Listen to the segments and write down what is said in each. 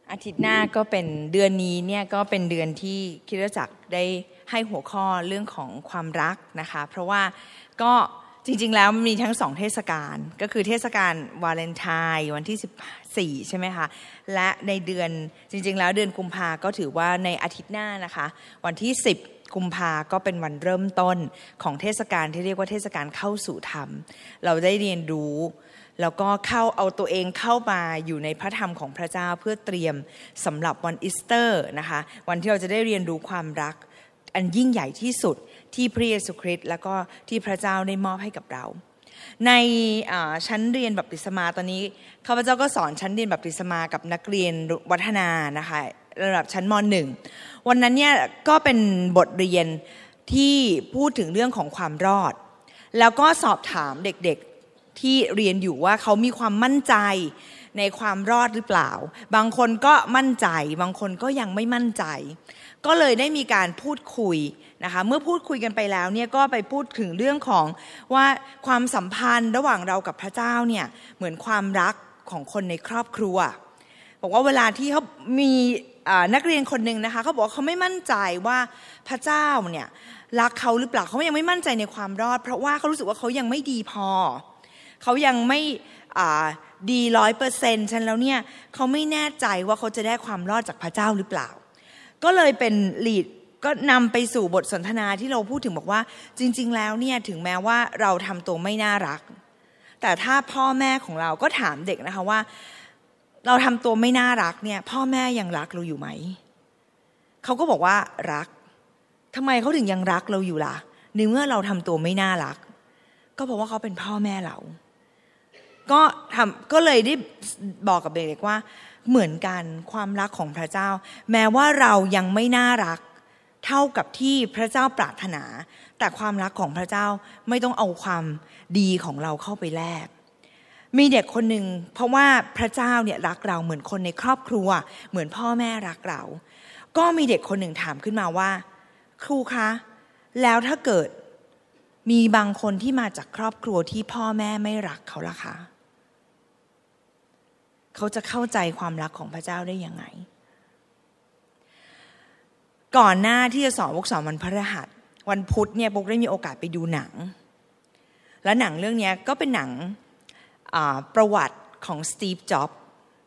อาทิตย์หน้าก็เป็นเดือนนี้เนี่ยก็เป็นเดือนที่คริสตจักรได้ให้หัวข้อเรื่องของความรักนะคะเพราะว่าก็จริงๆแล้วมีทั้ง2เทศกาลก็คือเทศกาลวาเลนไทน์วันที่14ใช่ไหมคะและในเดือนจริงๆแล้วเดือนกุมภาก็ถือว่าในอาทิตย์หน้านะคะวันที่10กุมภาก็เป็นวันเริ่มต้นของเทศกาลที่เรียกว่าเทศกาลเข้าสู่ธรรมเราได้เรียนรู้แล้วก็เอาตัวเองเข้ามาอยู่ในพระธรรมของพระเจ้าเพื่อเตรียมสำหรับวันอีสเตอร์นะคะวันที่เราจะได้เรียนรู้ความรักอันยิ่งใหญ่ที่สุดที่พระเยซูคริสต์แล้วก็ที่พระเจ้าได้มอบให้กับเราในชั้นเรียนบัพติศมาตอนนี้ข้าพเจ้าก็สอนชั้นเรียนบัพติศมากับนักเรียนวัฒนานะคะระดับชั้นม.1 วันนั้นเนี่ยก็เป็นบทเรียนที่พูดถึงเรื่องของความรอดแล้วก็สอบถามเด็กๆที่เรียนอยู่ว่าเขามีความมั่นใจในความรอดหรือเปล่าบางคนก็มั่นใจบางคนก็ยังไม่มั่นใจก็เลยได้มีการพูดคุยนะคะเมื่อพูดคุยกันไปแล้วเนี่ยก็ไปพูดถึงเรื่องของว่าความสัมพันธ์ระหว่างเรากับพระเจ้าเนี่ยเหมือนความรักของคนในครอบครัวบอกว่าเวลาที่เขามีนักเรียนคนหนึ่งนะคะเขาบอกว่าเขาไม่มั่นใจว่าพระเจ้าเนี่ยรักเขาหรือเปล่าเขายังไม่มั่นใจในความรอดเพราะว่าเขารู้สึกว่าเขายังไม่ดีพอเขายังไม่ดี 100% ฉันแล้วเนี่ยเขาไม่แน่ใจว่าเขาจะได้ความรอดจากพระเจ้าหรือเปล่าก็เลยเป็นลีดก็นำไปสู่บทสนทนาที่เราพูดถึงบอกว่าจริงๆแล้วเนี่ยถึงแม้ว่าเราทำตัวไม่น่ารักแต่ถ้าพ่อแม่ของเราก็ถามเด็กนะคะว่าเราทำตัวไม่น่ารักเนี่ยพ่อแม่ยังรักเราอยู่ไหมเขาก็บอกว่ารักทำไมเขาถึงยังรักเราอยู่ล่ะในเมื่อเราทำตัวไม่น่ารักก็เพราะว่าเขาเป็นพ่อแม่เราก็เลยได้บอกกับเด็กๆว่าเหมือนกันความรักของพระเจ้าแม้ว่าเรายังไม่น่ารักเท่ากับที่พระเจ้าปรารถนาแต่ความรักของพระเจ้าไม่ต้องเอาความดีของเราเข้าไปแลกมีเด็กคนหนึ่งเพราะว่าพระเจ้าเนี่ยรักเราเหมือนคนในครอบครัวเหมือนพ่อแม่รักเราก็มีเด็กคนหนึ่งถามขึ้นมาว่าครูคะแล้วถ้าเกิดมีบางคนที่มาจากครอบครัวที่พ่อแม่ไม่รักเขาล่ะคะเขาจะเข้าใจความรักของพระเจ้าได้ยังไงก่อนหน้าที่จะสอนพวกสอนวันพฤหัสวันพุธเนี่ยพวกได้มีโอกาสไปดูหนังและหนังเรื่องนี้ก็เป็นหนังประวัติของสตีฟจ็อบส์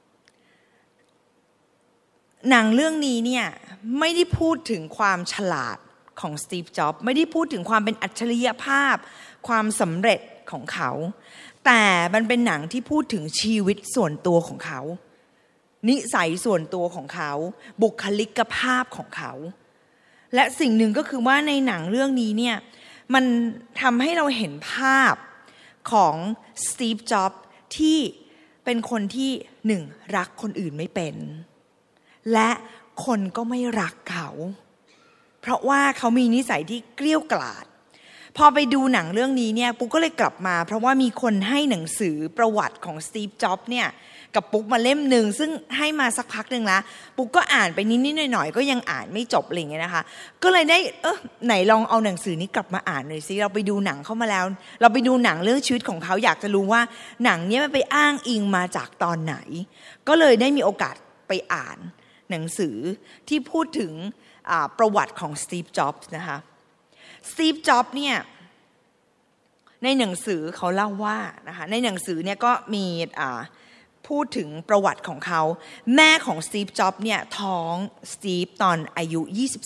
หนังเรื่องนี้เนี่ยไม่ได้พูดถึงความฉลาดของสตีฟจ็อบส์ไม่ได้พูดถึงความเป็นอัจฉริยภาพความสำเร็จของเขาแต่มันเป็นหนังที่พูดถึงชีวิตส่วนตัวของเขานิสัยส่วนตัวของเขาบุคลิกภาพของเขาและสิ่งหนึ่งก็คือว่าในหนังเรื่องนี้เนี่ยมันทำให้เราเห็นภาพของสตีฟจ็อบส์ที่เป็นคนที่หนึ่งรักคนอื่นไม่เป็นและคนก็ไม่รักเขาเพราะว่าเขามีนิสัยที่เกลี้ยกล่อมพอไปดูหนังเรื่องนี้เนี่ยปุ๊กก็เลยกลับมาเพราะว่ามีคนให้หนังสือประวัติของสตีฟจ็อบส์เนี่ยกับปุ๊กมาเล่มนึงซึ่งให้มาสักพักนึงละปุ๊กก็อ่านไปนิดๆหน่อยๆก็ยังอ่านไม่จบอะไรอย่างเงี้ยนะคะก็เลยได้ไหนลองเอาหนังสือนี้กลับมาอ่านหน่อยสิเราไปดูหนังเข้ามาแล้วเราไปดูหนังเรื่องชีวิตของเขาอยากจะรู้ว่าหนังนี้มันไปอ้างอิงมาจากตอนไหนก็เลยได้มีโอกาสไปอ่านหนังสือที่พูดถึงประวัติของสตีฟจ็อบส์นะคะสตีฟจ็อบส์เนี่ยในหนังสือเขาเล่าว่านะคะในหนังสือเนี่ยก็มีพูดถึงประวัติของเขาแม่ของสตีฟจ็อบส์เนี่ยท้องสตีฟตอนอายุ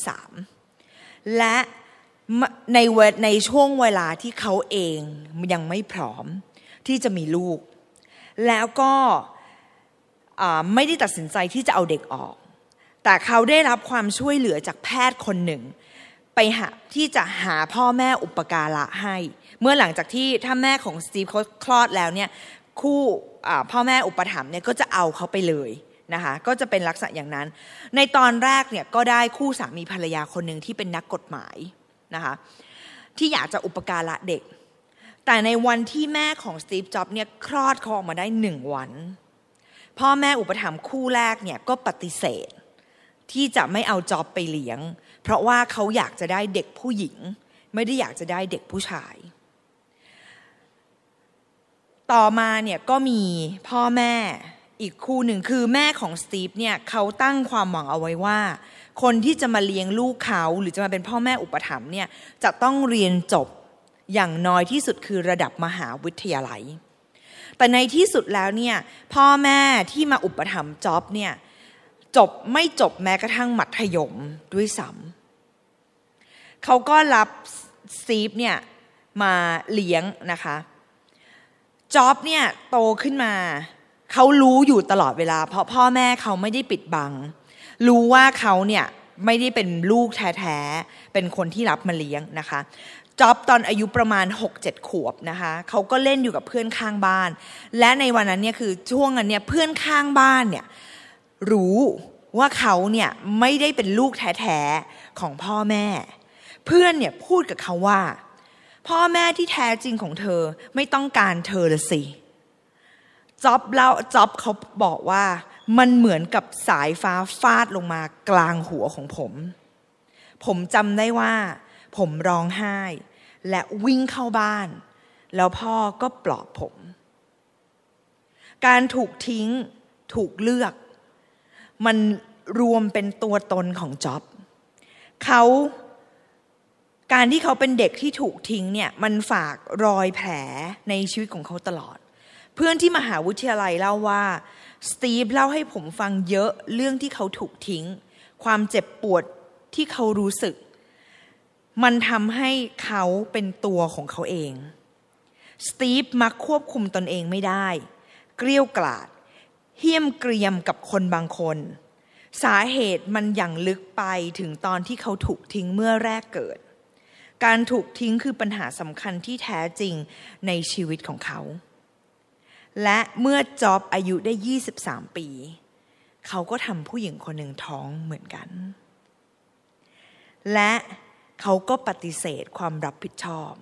23และในช่วงเวลาที่เขาเองยังไม่พร้อมที่จะมีลูกแล้วก็ไม่ได้ตัดสินใจที่จะเอาเด็กออกแต่เขาได้รับความช่วยเหลือจากแพทย์คนหนึ่งไปที่จะหาพ่อแม่อุปการะให้เมื่อหลังจากที่ถ้าแม่ของสตีฟเขาคลอดแล้วเนี่ยคู่พ่อแม่อุปถัมภ์เนี่ยก็จะเอาเขาไปเลยนะคะก็จะเป็นลักษณะอย่างนั้นในตอนแรกเนี่ยก็ได้คู่สามีภรรยาคนหนึ่งที่เป็นนักกฎหมายนะคะที่อยากจะอุปการะเด็กแต่ในวันที่แม่ของสตีฟจ็อบส์เนี่ยคลอดเขาออกมาได้1 วันพ่อแม่อุปถัมภ์คู่แรกเนี่ยก็ปฏิเสธที่จะไม่เอาจ็อบไปเลี้ยงเพราะว่าเขาอยากจะได้เด็กผู้หญิงไม่ได้อยากจะได้เด็กผู้ชายต่อมาเนี่ยก็มีพ่อแม่อีกคู่หนึ่งคือแม่ของสตีฟเนี่ยเขาตั้งความหวังเอาไว้ว่าคนที่จะมาเลี้ยงลูกเขาหรือจะมาเป็นพ่อแม่อุปถัมภ์เนี่ยจะต้องเรียนจบอย่างน้อยที่สุดคือระดับมหาวิทยาลัยแต่ในที่สุดแล้วเนี่ยพ่อแม่ที่มาอุปถัมภ์จ๊อบเนี่ยไม่จบแม้กระทั่งมัธยมด้วยซ้ำเขาก็รับสตีฟเนี่ยมาเลี้ยงนะคะจ๊อบเนี่ยโตขึ้นมาเขารู้อยู่ตลอดเวลาเพราะพ่อแม่เขาไม่ได้ปิดบังรู้ว่าเขาเนี่ยไม่ได้เป็นลูกแท้ๆเป็นคนที่รับมาเลี้ยงนะคะจ๊อบตอนอายุประมาณ 6-7 ขวบนะคะเขาก็เล่นอยู่กับเพื่อนข้างบ้านและในวันนั้นเนี่ยคือช่วงนั้นเนี่ยเพื่อนข้างบ้านเนี่ยรู้ว่าเขาเนี่ยไม่ได้เป็นลูกแท้ๆของพ่อแม่เพื่อนเนี่ยพูดกับเขาว่าพ่อแม่ที่แท้จริงของเธอไม่ต้องการเธอละสิจ๊อบเขาบอกว่ามันเหมือนกับสายฟ้าฟาดลงมากลางหัวของผมจำได้ว่าผมร้องไห้และวิ่งเข้าบ้านแล้วพ่อก็ปลอบผมการถูกทิ้งถูกเลือกมันรวมเป็นตัวตนของจ๊อบการที่เขาเป็นเด็กที่ถูกทิ้งเนี่ยมันฝากรอยแผลในชีวิตของเขาตลอดเพื่อนที่มหาวิทยาลัยเล่าว่าสตีฟเล่าให้ผมฟังเยอะเรื่องที่เขาถูกทิ้งความเจ็บปวดที่เขารู้สึกมันทำให้เขาเป็นตัวของเขาเองสตีฟมักควบคุมตนเองไม่ได้เกรี้ยวกราดเหี้ยมเกรียมกับคนบางคนสาเหตุมันอย่างลึกไปถึงตอนที่เขาถูกทิ้งเมื่อแรกเกิดการถูกทิ้งคือปัญหาสำคัญที่แท้จริงในชีวิตของเขาและเมื่อจ๊อบอายุได้23 ปีเขาก็ทำผู้หญิงคนหนึ่งท้องเหมือนกันและเขาก็ปฏิเสธความรับผิดชอบ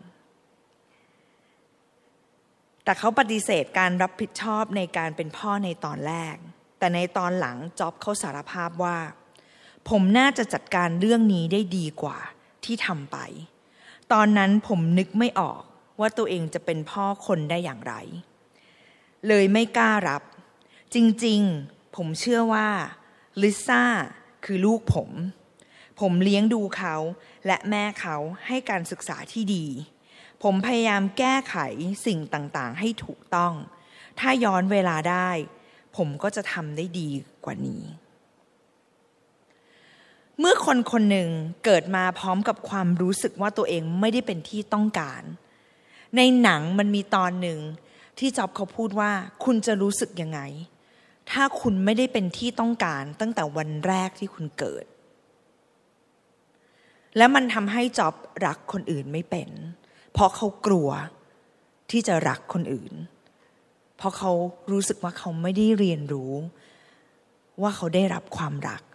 แต่เขาปฏิเสธการรับผิดชอบในการเป็นพ่อในตอนแรกแต่ในตอนหลังจ๊อบเขาสารภาพว่าผมน่าจะจัดการเรื่องนี้ได้ดีกว่าที่ทำไปตอนนั้นผมนึกไม่ออกว่าตัวเองจะเป็นพ่อคนได้อย่างไรเลยไม่กล้ารับจริงๆผมเชื่อว่าลิซ่าคือลูกผมเลี้ยงดูเขาและแม่เขาให้การศึกษาที่ดีผมพยายามแก้ไขสิ่งต่างๆให้ถูกต้องถ้าย้อนเวลาได้ผมก็จะทำได้ดีกว่านี้เมื่อคนคนหนึ่งเกิดมาพร้อมกับความรู้สึกว่าตัวเองไม่ได้เป็นที่ต้องการในหนังมันมีตอนหนึ่งที่จ๊อบเขาพูดว่าคุณจะรู้สึกยังไงถ้าคุณไม่ได้เป็นที่ต้องการตั้งแต่วันแรกที่คุณเกิดและมันทำให้จ๊อบรักคนอื่นไม่เป็นเพราะเขากลัวที่จะรักคนอื่นเพราะเขารู้สึกว่าเขาไม่ได้เรียนรู้ว่าเขาได้รับความรัก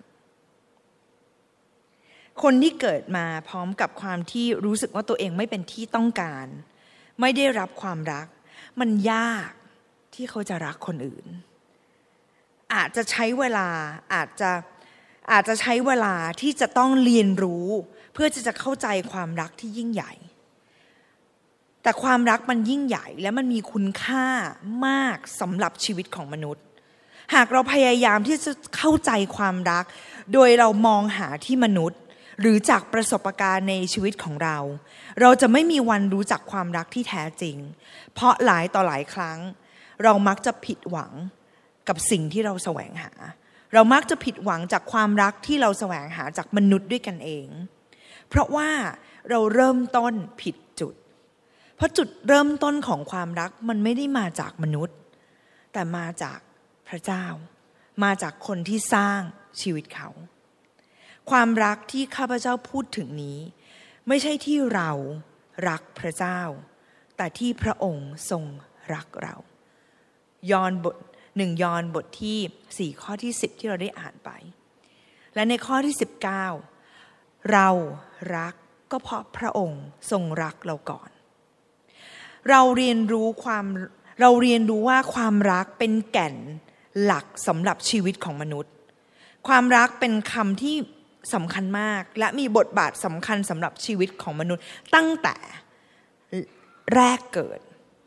คนที่เกิดมาพร้อมกับความที่รู้สึกว่าตัวเองไม่เป็นที่ต้องการไม่ได้รับความรักมันยากที่เขาจะรักคนอื่นอาจจะใช้เวลาอาจจะใช้เวลาที่จะต้องเรียนรู้เพื่อจะเข้าใจความรักที่ยิ่งใหญ่แต่ความรักมันยิ่งใหญ่และมันมีคุณค่ามากสำหรับชีวิตของมนุษย์หากเราพยายามที่จะเข้าใจความรักโดยเรามองหาที่มนุษย์หรือจากประสบการณ์ในชีวิตของเราจะไม่มีวันรู้จักความรักที่แท้จริงเพราะหลายต่อหลายครั้งเรามักจะผิดหวังกับสิ่งที่เราแสวงหาเรามักจะผิดหวังจากความรักที่เราแสวงหาจากมนุษย์ด้วยกันเองเพราะว่าเราเริ่มต้นผิดจุดเพราะจุดเริ่มต้นของความรักมันไม่ได้มาจากมนุษย์แต่มาจากพระเจ้ามาจากคนที่สร้างชีวิตเขาความรักที่ข้าพเจ้าพูดถึงนี้ไม่ใช่ที่เรารักพระเจ้าแต่ที่พระองค์ทรงรักเรา1 ยอห์นบทที่4ข้อที่10ที่เราได้อ่านไปและในข้อที่19เรารักก็เพราะพระองค์ทรงรักเราก่อนเราเรียนรู้ว่าความรักเป็นแก่นหลักสำหรับชีวิตของมนุษย์ความรักเป็นคำที่สำคัญมากและมีบทบาทสำคัญสำหรับชีวิตของมนุษย์ตั้งแต่แรกเกิด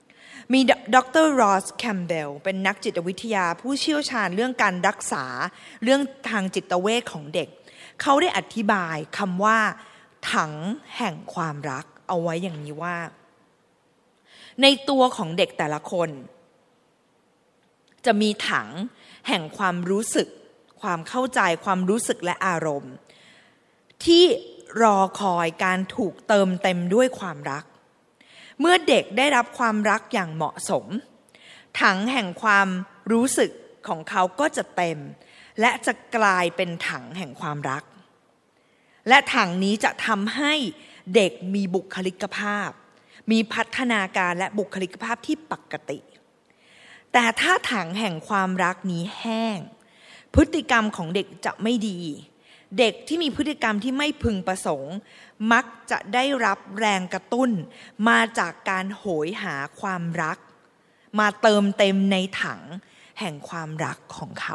มีดร.รอสแคมเบลเป็นนักจิตวิทยาผู้เชี่ยวชาญเรื่องการรักษาเรื่องทางจิตเวชของเด็กเขาได้อธิบายคำว่าถังแห่งความรักเอาไว้อย่างนี้ว่าในตัวของเด็กแต่ละคนจะมีถังแห่งความรู้สึกความเข้าใจความรู้สึกและอารมณ์ที่รอคอยการถูกเติมเต็มด้วยความรักเมื่อเด็กได้รับความรักอย่างเหมาะสมถังแห่งความรู้สึกของเขาก็จะเต็มและจะกลายเป็นถังแห่งความรักและถังนี้จะทำให้เด็กมีบุคลิกภาพมีพัฒนาการและบุคลิกภาพที่ปกติแต่ถ้าถังแห่งความรักนี้แห้งพฤติกรรมของเด็กจะไม่ดีเด็กที่มีพฤติกรรมที่ไม่พึงประสงค์มักจะได้รับแรงกระตุ้นมาจากการโหยหาความรักมาเติมเต็มในถังแห่งความรักของเขา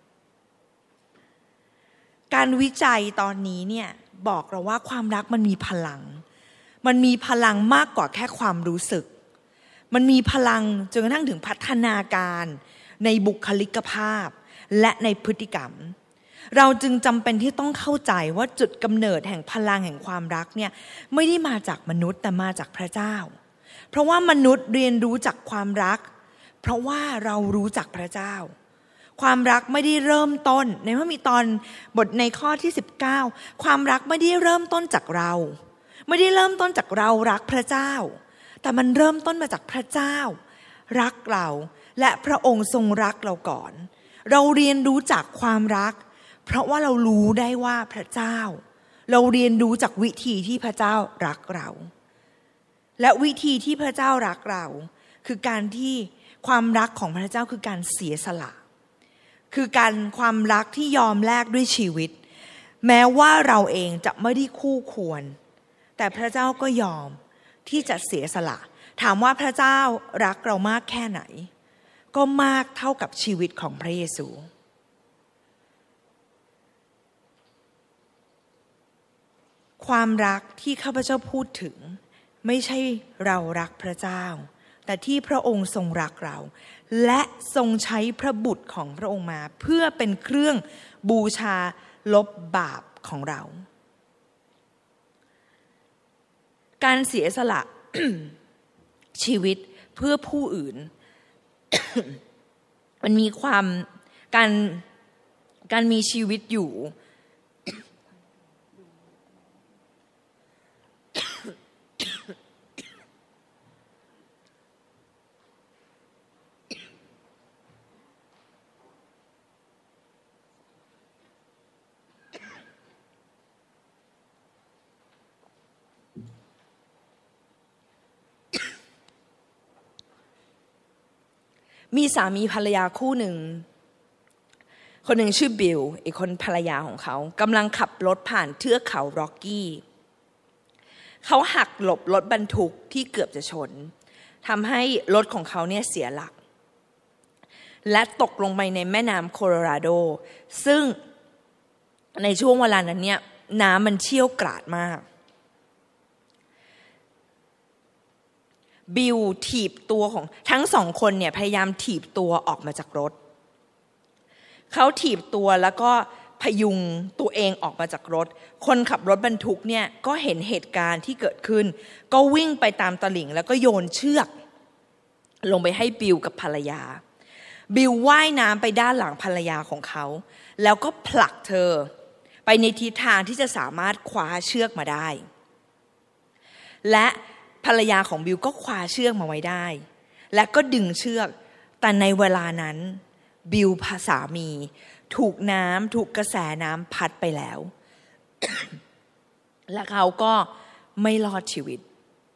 การวิจัยตอนนี้เนี่ยบอกเราว่าความรักมันมีพลังมากกว่าแค่ความรู้สึกมันมีพลังจนกระทั่งถึงพัฒนาการในบุคลิกภาพและในพฤติกรรมเราจึงจำเป็นที่ต้องเข้าใจว่าจุดกำเนิดแห่งพลังแห่งความรักเนี่ยไม่ได้มาจากมนุษย์แต่มาจากพระเจ้าเพราะว่ามนุษย์เรียนรู้จากความรักเพราะว่าเรารู้จักพระเจ้าความรักไม่ได้เริ่มต้นในเมื่อมีตอนบทในข้อที่19ความรักไม่ได้เริ่มต้นจากเราไม่ได้เริ่มต้นจากเรารักพระเจ้าแต่มันเริ่มต้นมาจากพระเจ้ารักเราและพระองค์ทรงรักเราก่อนเราเรียนรู้จากความรักเพราะว่าเรารู้ได้ว่าพระเจ้าเราเรียนรู้จากวิธีที่พระเจ้ารักเราและวิธีที่พระเจ้ารักเราคือการที่ความรักของพระเจ้าคือการเสียสละคือการความรักที่ยอมแลกด้วยชีวิตแม้ว่าเราเองจะไม่ได้คู่ควรแต่พระเจ้าก็ยอมที่จะเสียสละถามว่าพระเจ้ารักเรามากแค่ไหนก็มากเท่ากับชีวิตของพระเยซูความรักที่ข้าพเจ้าพูดถึงไม่ใช่เรารักพระเจ้าแต่ที่พระองค์ทรงรักเราและทรงใช้พระบุตรของพระองค์มาเพื่อเป็นเครื่องบูชาลบบาปของเราการเสียสละ ชีวิตเพื่อผู้อื่น มันมีความการมีชีวิตอยู่ มีสามีภรรยาคู่หนึ่งคนหนึ่งชื่อบิลอีกคนภรรยาของเขากำลังขับรถผ่านเทือกเขาร็อกกี้เขาหักหลบรถบรรทุกที่เกือบจะชนทำให้รถของเขาเนี่ยเสียหลักและตกลงไปในแม่น้ำโคโลราโดซึ่งในช่วงเวลานั้นเนี่ยน้ำมันเชี่ยวกราดมากบิลถีบตัวของทั้งสองคนเนี่ยพยายามถีบตัวออกมาจากรถเขาถีบตัวแล้วก็พยุงตัวเองออกมาจากรถคนขับรถบรรทุกเนี่ยก็เห็นเหตุการณ์ที่เกิดขึ้นก็วิ่งไปตามตลิ่งแล้วก็โยนเชือกลงไปให้บิลกับภรรยาบิลว่ายน้ำไปด้านหลังภรรยาของเขาแล้วก็ผลักเธอไปในทิศทางที่จะสามารถคว้าเชือกมาได้และภรรยาของบิลก็คว้าเชือกมาไว้ได้และก็ดึงเชือกแต่ในเวลานั้นบิลสามีถูกกระแสน้ำพัดไปแล้ว และเขาก็ไม่รอดชีวิต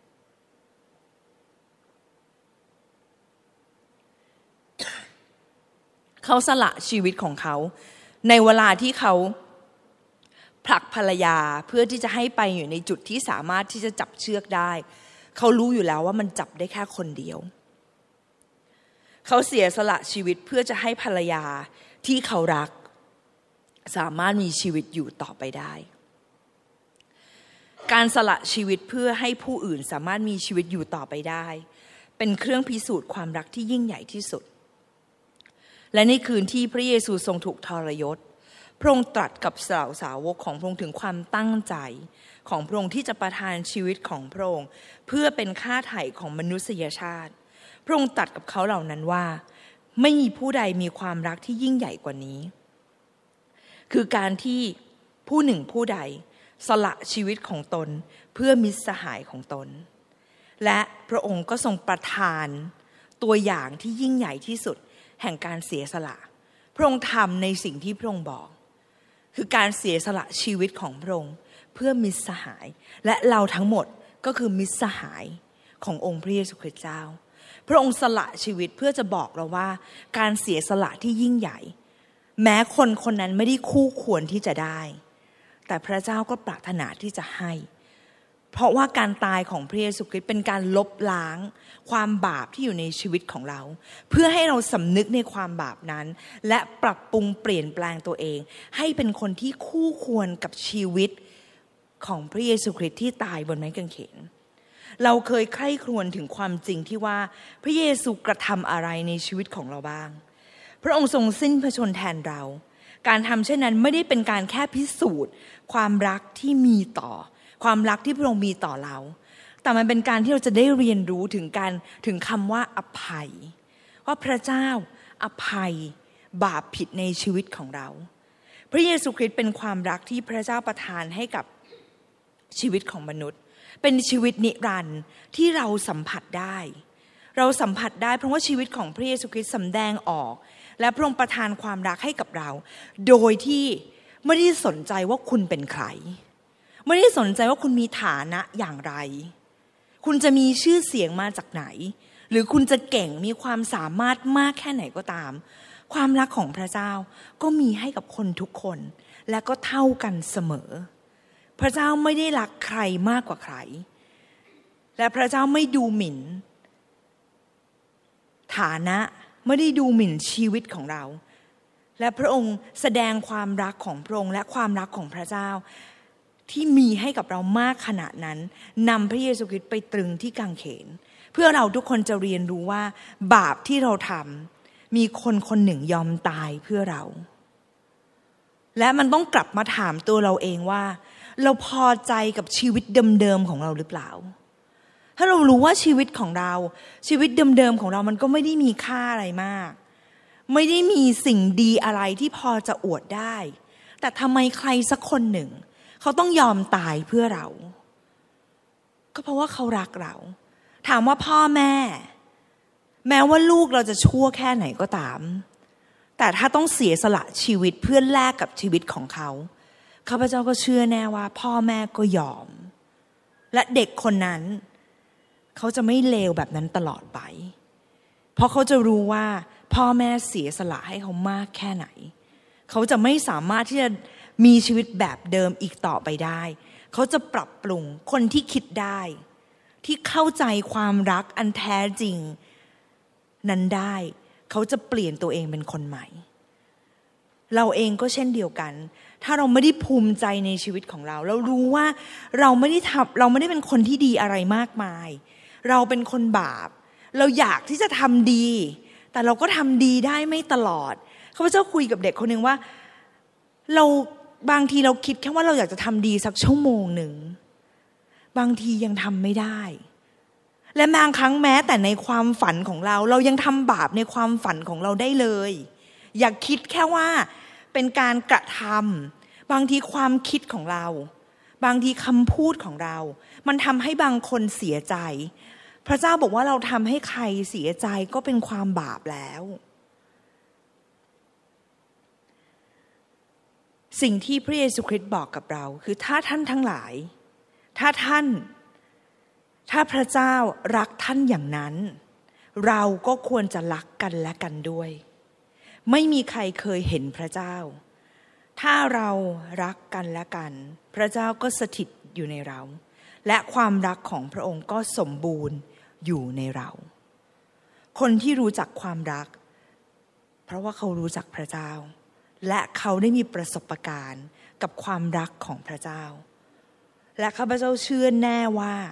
เขาสละชีวิตของเขาในเวลาที่เขาผลักภรรยาเพื่อที่จะให้ไปอยู่ในจุดที่สามารถที่จะจับเชือกได้เขารู้อยู่แล้วว่ามันจับได้แค่คนเดียวเขาเสียสละชีวิตเพื่อจะให้ภรรยาที่เขารักสามารถมีชีวิตอยู่ต่อไปได้การสละชีวิตเพื่อให้ผู้อื่นสามารถมีชีวิตอยู่ต่อไปได้เป็นเครื่องพิสูจน์ความรักที่ยิ่งใหญ่ที่สุดและในคืนที่พระเยซูทรงถูกทรยศพระองค์ตรัสกับสาวกของพระองค์ถึงความตั้งใจของพระองค์ที่จะประทานชีวิตของพระองค์เพื่อเป็นค่าไถ่ของมนุษยชาติพระองค์ตรัสกับเขาเหล่านั้นว่าไม่มีผู้ใดมีความรักที่ยิ่งใหญ่กว่านี้คือการที่ผู้หนึ่งผู้ใดสละชีวิตของตนเพื่อมิตรสหายของตนและพระองค์ก็ทรงประทานตัวอย่างที่ยิ่งใหญ่ที่สุดแห่งการเสียสละพระองค์ทำในสิ่งที่พระองค์บอกคือการเสียสละชีวิตของพระองค์เพื่อมิตรสหายและเราทั้งหมดก็คือมิตรสหายขององค์พระเยซูคริสต์เจ้าพระองค์สละชีวิตเพื่อจะบอกเราว่าการเสียสละที่ยิ่งใหญ่แม้คนคนนั้นไม่ได้คู่ควรที่จะได้แต่พระเจ้าก็ปรารถนาที่จะให้เพราะว่าการตายของพระเยซูคริสต์เป็นการลบล้างความบาปที่อยู่ในชีวิตของเราเพื่อให้เราสำนึกในความบาปนั้นและปรับปรุงเปลี่ยนแปลงตัวเองให้เป็นคนที่คู่ควรกับชีวิตของพระเยซูคริสต์ที่ตายบนไม้กางเขนเราเคยใคร่ครวญถึงความจริงที่ว่าพระเยซูกระทำอะไรในชีวิตของเราบ้างพระองค์ทรงสิ้นพระชนม์แทนเราการทำเช่นนั้นไม่ได้เป็นการแค่พิสูจน์ความรักที่มีต่อความรักที่พระองค์มีต่อเราแต่มันเป็นการที่เราจะได้เรียนรู้ถึงคำว่าอภัยว่าพระเจ้าอภัยบาปผิดในชีวิตของเราพระเยซูคริสต์เป็นความรักที่พระเจ้าประทานให้กับชีวิตของมนุษย์เป็นชีวิตนิรันดร์ที่เราสัมผัสได้เราสัมผัสได้เพราะว่าชีวิตของพระเยซูคริสต์สำแดงออกและพระองค์ประทานความรักให้กับเราโดยที่ไม่ได้สนใจว่าคุณเป็นใครไม่ได้สนใจว่าคุณมีฐานะอย่างไรคุณจะมีชื่อเสียงมาจากไหนหรือคุณจะเก่งมีความสามารถมากแค่ไหนก็ตามความรักของพระเจ้าก็มีให้กับคนทุกคนและก็เท่ากันเสมอพระเจ้าไม่ได้รักใครมากกว่าใครและพระเจ้าไม่ดูหมิ่นฐานะไม่ได้ดูหมิ่นชีวิตของเราและพระองค์แสดงความรักของพระองค์และความรักของพระเจ้าที่มีให้กับเรามากขนาดนั้นนำพระเยซูคริสต์ไปตรึงที่กางเขนเพื่อเราทุกคนจะเรียนรู้ว่าบาปที่เราทำมีคนคนหนึ่งยอมตายเพื่อเราและมันต้องกลับมาถามตัวเราเองว่าเราพอใจกับชีวิตเดิมๆของเราหรือเปล่าถ้าเรารู้ว่าชีวิตของเราชีวิตเดิมๆของเรามันก็ไม่ได้มีค่าอะไรมากไม่ได้มีสิ่งดีอะไรที่พอจะอวดได้แต่ทำไมใครสักคนหนึ่งเขาต้องยอมตายเพื่อเราก็เพราะว่าเขารักเราถามว่าพ่อแม่แม้ว่าลูกเราจะชั่วแค่ไหนก็ตามแต่ถ้าต้องเสียสละชีวิตเพื่อแลกกับชีวิตของเขาข้าพเจ้าก็เชื่อแน่ว่าพ่อแม่ก็ยอมและเด็กคนนั้นเขาจะไม่เลวแบบนั้นตลอดไปเพราะเขาจะรู้ว่าพ่อแม่เสียสละให้เขามากแค่ไหนเขาจะไม่สามารถที่จะมีชีวิตแบบเดิมอีกต่อไปได้เขาจะปรับปรุงคนที่คิดได้ที่เข้าใจความรักอันแท้จริงนั้นได้เขาจะเปลี่ยนตัวเองเป็นคนใหม่เราเองก็เช่นเดียวกันถ้าเราไม่ได้ภูมิใจในชีวิตของเราเรารู้ว่าเราไม่ได้เป็นคนที่ดีอะไรมากมายเราเป็นคนบาปเราอยากที่จะทำดีแต่เราก็ทำดีได้ไม่ตลอดข้าพเจ้าคุยกับเด็กคนหนึ่งว่าเราบางทีเราคิดแค่ว่าเราอยากจะทำดีสักชั่วโมงหนึ่งบางทียังทำไม่ได้และบางครั้งแม้แต่ในความฝันของเรายังทำบาปในความฝันของเราได้เลยอย่าคิดแค่ว่าเป็นการกระทำบางทีความคิดของเราบางทีคำพูดของเรามันทำให้บางคนเสียใจพระเจ้าบอกว่าเราทำให้ใครเสียใจก็เป็นความบาปแล้วสิ่งที่พระเยซูคริสต์บอกกับเราคือถ้าท่านทั้งหลายถ้าพระเจ้ารักท่านอย่างนั้นเราก็ควรจะรักกันและกันด้วยไม่มีใครเคยเห็นพระเจ้าถ้าเรารักกันและกันพระเจ้าก็สถิตอยู่ในเราและความรักของพระองค์ก็สมบูรณ์อยู่ในเราคนที่รู้จักความรักเพราะว่าเขารู้จักพระเจ้าและเขาได้มีประสบการณ์กับความรักของพระเจ้าและข้าพเจ้าเชื่อแน่ว่า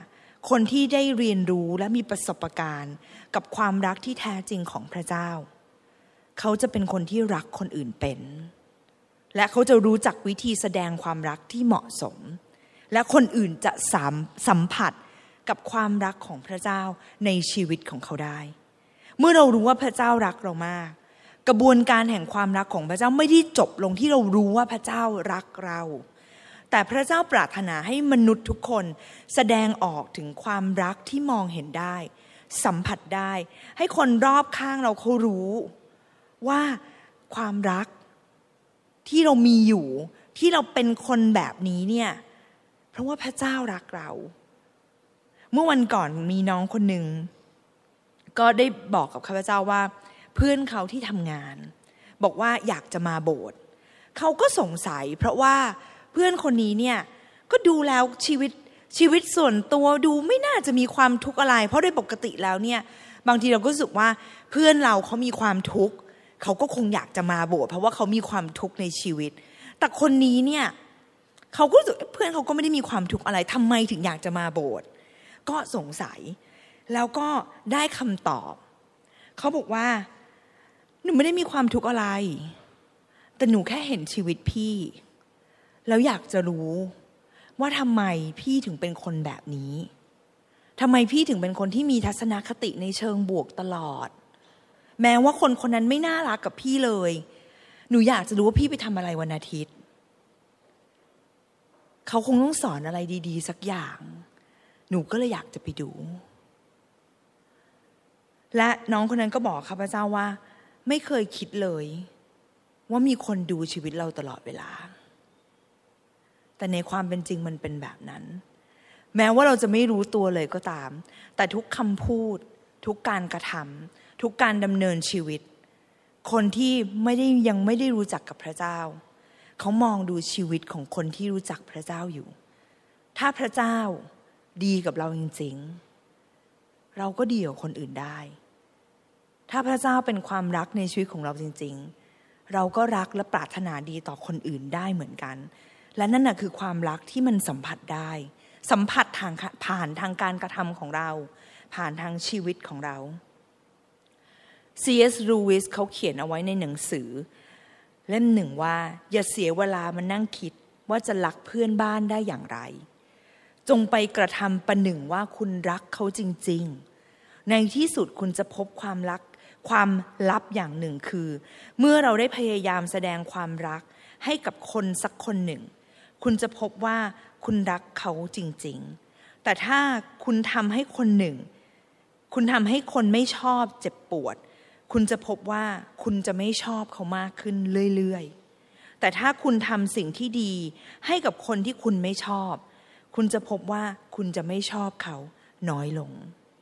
คนที่ได้เรียนรู้และมีประสบการณ์กับความรักที่แท้จริงของพระเจ้าเขาจะเป็นคนที่รักคนอื่นเป็นและเขาจะรู้จักวิธีแสดงความรักที่เหมาะสมและคนอื่นจะสัมผัสกับความรักของพระเจ้าในชีวิตของเขาได้เมื่อเรารู้ว่าพระเจ้ารักเรามากกระบวนการแห่งความรักของพระเจ้าไม่ได้จบลงที่เรารู้ว่าพระเจ้ารักเราแต่พระเจ้าปรารถนาให้มนุษย์ทุกคนแสดงออกถึงความรักที่มองเห็นได้สัมผัสได้ให้คนรอบข้างเราเขารู้ว่าความรักที่เรามีอยู่ที่เราเป็นคนแบบนี้เนี่ยเพราะว่าพระเจ้ารักเราเมื่อวันก่อนมีน้องคนหนึ่งก็ได้บอกกับข้าพเจ้าว่าเพื่อนเขาที่ทำงานบอกว่าอยากจะมาโบสถ์เขาก็สงสัยเพราะว่าเพื่อนคนนี้เนี่ยก็ดูแล้วชีวิตส่วนตัวดูไม่น่าจะมีความทุกข์อะไรเพราะโดยปกติแล้วเนี่ยบางทีเราก็รู้สึกว่าเพื่อนเราเขามีความทุกข์เขาก็คงอยากจะมาโบสถ์เพราะว่าเขามีความทุกข์ในชีวิตแต่คนนี้เนี่ยเขาก็รู้สึกเพื่อนเขาก็ไม่ได้มีความทุกข์อะไรทำไมถึงอยากจะมาโบสถ์ก็สงสัยแล้วก็ได้คำตอบเขาบอกว่าหนูไม่ได้มีความทุกข์อะไรแต่หนูแค่เห็นชีวิตพี่แล้วอยากจะรู้ว่าทำไมพี่ถึงเป็นคนแบบนี้ทำไมพี่ถึงเป็นคนที่มีทัศนคติในเชิงบวกตลอดแม้ว่าคนคนนั้นไม่น่ารักกับพี่เลยหนูอยากจะรู้ว่าพี่ไปทำอะไรวันอาทิตย์เขาคงต้องสอนอะไรดีๆสักอย่างหนูก็เลยอยากจะไปดูและน้องคนนั้นก็บอกข้าพเจ้าว่าไม่เคยคิดเลยว่ามีคนดูชีวิตเราตลอดเวลาแต่ในความเป็นจริงมันเป็นแบบนั้นแม้ว่าเราจะไม่รู้ตัวเลยก็ตามแต่ทุกคำพูดทุกการกระทำทุกการดำเนินชีวิตคนที่ยังไม่ได้รู้จักกับพระเจ้าเขามองดูชีวิตของคนที่รู้จักพระเจ้าอยู่ถ้าพระเจ้าดีกับเราจริงๆเราก็ดีกับคนอื่นได้ถ้าพระเจ้าเป็นความรักในชีวิตของเราจริงๆเราก็รักและปรารถนาดีต่อคนอื่นได้เหมือนกันและนั่นน่ะคือความรักที่มันสัมผัสได้สัมผัสผ่านทางการกระทำของเราผ่านทางชีวิตของเรา C.S. Lewis เขาเขียนเอาไว้ในหนังสือเล่มหนึ่งว่าอย่าเสียเวลามานั่งคิดว่าจะรักเพื่อนบ้านได้อย่างไรจงไปกระทำประหนึ่งว่าคุณรักเขาจริงๆในที่สุดคุณจะพบความลับอย่างหนึ่งคือเมื่อเราได้พยายามแสดงความรักให้กับคนสักคนหนึ่งคุณจะพบว่าคุณรักเขาจริงๆแต่ถ้าคุณทำให้คนหนึ่งคุณทำให้คนไม่ชอบเจ็บปวดคุณจะพบว่าคุณจะไม่ชอบเขามากขึ้นเรื่อยๆแต่ถ้าคุณทำสิ่งที่ดีให้กับคนที่คุณไม่ชอบคุณจะพบว่าคุณจะไม่ชอบเขาน้อยลง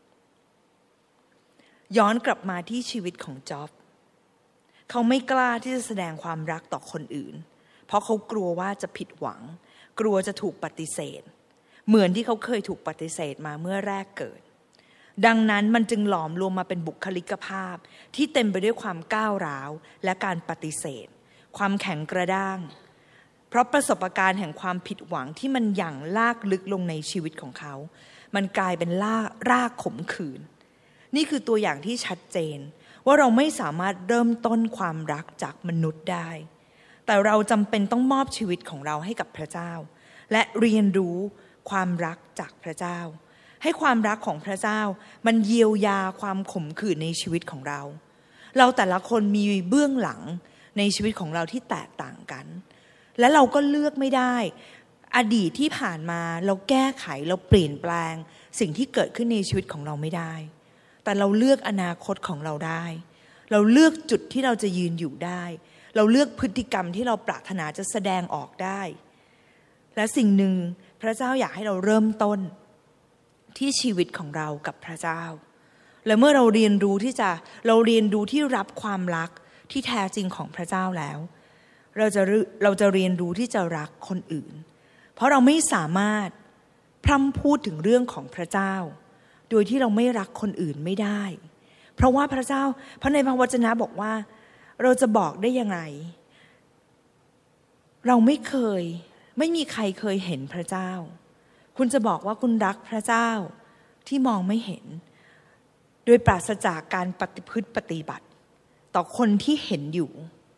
ย้อนกลับมาที่ชีวิตของจ๊อบเขาไม่กล้าที่จะแสดงความรักต่อคนอื่นเพราะเขากลัวว่าจะผิดหวังกลัวจะถูกปฏิเสธเหมือนที่เขาเคยถูกปฏิเสธมาเมื่อแรกเกิดดังนั้นมันจึงหลอมรวมมาเป็นบุคลิกภาพที่เต็มไปด้วยความก้าวร้าวและการปฏิเสธความแข็งกระด้างเพราะประสบการณ์แห่งความผิดหวังที่มันหยั่งลากลึกลงในชีวิตของเขามันกลายเป็นรากขมขื่นนี่คือตัวอย่างที่ชัดเจนว่าเราไม่สามารถเริ่มต้นความรักจากมนุษย์ได้แต่เราจำเป็นต้องมอบชีวิตของเราให้กับพระเจ้าและเรียนรู้ความรักจากพระเจ้าให้ความรักของพระเจ้ามันเยียวยาความขมขื่นในชีวิตของเราแต่ละคนมีเบื้องหลังในชีวิตของเราที่แตกต่างกันและเราก็เลือกไม่ได้อดีตที่ผ่านมาเราแก้ไขเราเปลี่ยนแปลงสิ่งที่เกิดขึ้นในชีวิตของเราไม่ได้แต่เราเลือกอนาคตของเราได้เราเลือกจุดที่เราจะยืนอยู่ได้เราเลือกพฤติกรรมที่เราปรารถนาจะแสดงออกได้และสิ่งหนึ่งพระเจ้าอยากให้เราเริ่มต้นที่ชีวิตของเรากับพระเจ้าและเมื่อเราเรียนรู้ที่รับความรักที่แท้จริงของพระเจ้าแล้วเราจะเรียนรู้ที่จะรักคนอื่นเพราะเราไม่สามารถพร่ำพูดถึงเรื่องของพระเจ้าโดยที่เราไม่รักคนอื่นไม่ได้เพราะว่าพระในพระวจนะบอกว่าเราจะบอกได้ยังไงเราไม่มีใครเคยเห็นพระเจ้าคุณจะบอกว่าคุณรักพระเจ้าที่มองไม่เห็นโดยปราศจากการปฏิบัติต่อคนที่เห็นอยู่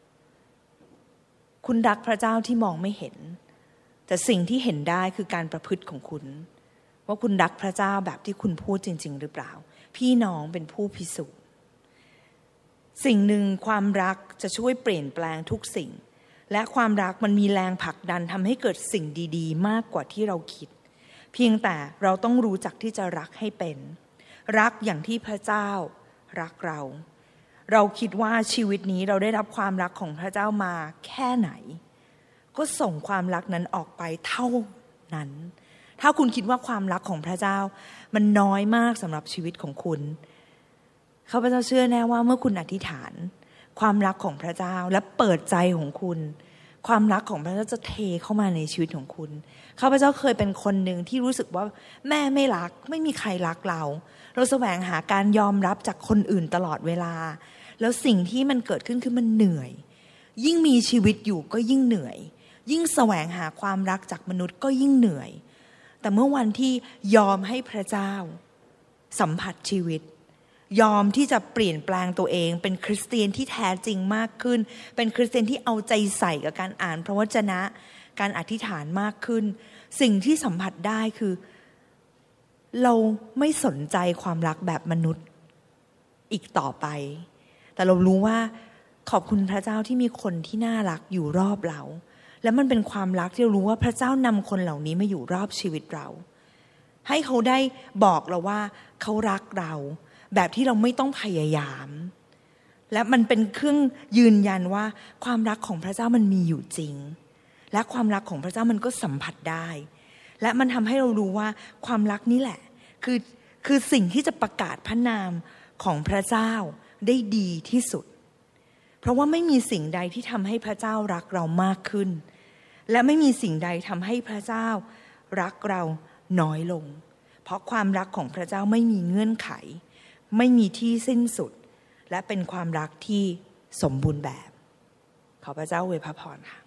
คุณรักพระเจ้าที่มองไม่เห็นแต่สิ่งที่เห็นได้คือการประพฤติของคุณว่าคุณรักพระเจ้าแบบที่คุณพูดจริงๆหรือเปล่าพี่น้องเป็นผู้พิสูจน์สิ่งหนึ่งความรักจะช่วยเปลี่ยนแปลงทุกสิ่งและความรักมันมีแรงผลักดันทำให้เกิดสิ่งดีๆมากกว่าที่เราคิดเพียงแต่เราต้องรู้จักที่จะรักให้เป็นรักอย่างที่พระเจ้ารักเราคิดว่าชีวิตนี้เราได้รับความรักของพระเจ้ามาแค่ไหนก็ส่งความรักนั้นออกไปเท่านั้นถ้าคุณคิดว่าความรักของพระเจ้ามันน้อยมากสำหรับชีวิตของคุณข้าพเจ้าเชื่อแน่ว่าเมื่อคุณอธิษฐานความรักของพระเจ้าและเปิดใจของคุณความรักของพระเจ้าจะเทเข้ามาในชีวิตของคุณข้าพเจ้าเคยเป็นคนหนึ่งที่รู้สึกว่าแม่ไม่รักไม่มีใครรักเราแสวงหาการยอมรับจากคนอื่นตลอดเวลาแล้วสิ่งที่มันเกิดขึ้นคือมันเหนื่อยยิ่งมีชีวิตอยู่ก็ยิ่งเหนื่อยยิ่งแสวงหาความรักจากมนุษย์ก็ยิ่งเหนื่อยแต่เมื่อวันที่ยอมให้พระเจ้าสัมผัสชีวิตยอมที่จะเปลี่ยนแปลงตัวเองเป็นคริสเตียนที่แท้จริงมากขึ้นเป็นคริสเตียนที่เอาใจใส่กับการอ่านพระวจนะการอธิษฐานมากขึ้นสิ่งที่สัมผัสได้คือเราไม่สนใจความรักแบบมนุษย์อีกต่อไปแต่เรารู้ว่าขอบคุณพระเจ้าที่มีคนที่น่ารักอยู่รอบเราและมันเป็นความรักที่เรารู้ว่าพระเจ้านำคนเหล่านี้มาอยู่รอบชีวิตเราให้เขาได้บอกเราว่าเขารักเราแบบที่เราไม่ต้องพยายามและมันเป็นเครื่องยืนยันว่าความรักของพระเจ้ามันมีอยู่จริงและความรักของพระเจ้ามันก็สัมผัสได้และมันทำให้เรารู้ว่าความรักนี่แหละคือสิ่งที่จะประกาศพระนามของพระเจ้าได้ดีที่สุดเพราะว่าไม่มีสิ่งใดที่ทำให้พระเจ้ารักเรามากขึ้นและไม่มีสิ่งใดทำให้พระเจ้ารักเราน้อยลงเพราะความรักของพระเจ้าไม่มีเงื่อนไขไม่มีที่สิ้นสุดและเป็นความรักที่สมบูรณ์แบบขอพระเจ้าอวยพระพรค่ะ